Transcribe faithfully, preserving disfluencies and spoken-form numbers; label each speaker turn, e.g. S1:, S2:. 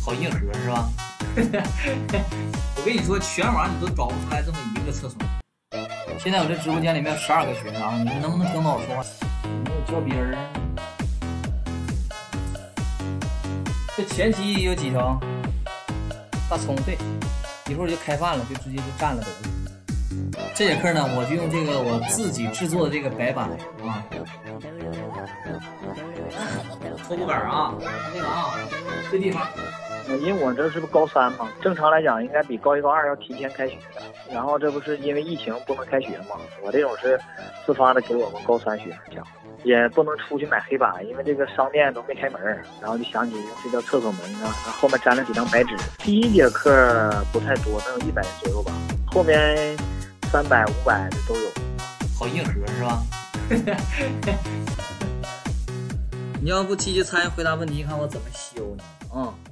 S1: 好硬核是吧？我跟你说，全网你都找不出来这么一个厕所。现在我这直播间里面有十二个学生啊，你们能不能听到我说话？没有教别人。这前期有几条大葱，对，一会儿就开饭了，就直接就蘸了得了。这节课呢，我就用这个我自己制作的这个白板啊，搓布杆啊，这个啊，这地方。
S2: 因为我这是不高三嘛，正常来讲应该比高一高二要提前开学的，然后这不是因为疫情不能开学嘛，我这种是自发的给我们高三学生讲，也不能出去买黑板，因为这个商店都没开门，然后就想起用这叫厕所门啊，然后后面粘了几张白纸。第一节课不太多，能有一百人左右吧，后面三百、五百的都有。
S1: 好硬核是吧？你要不积极参与回答问题，看我怎么修你啊？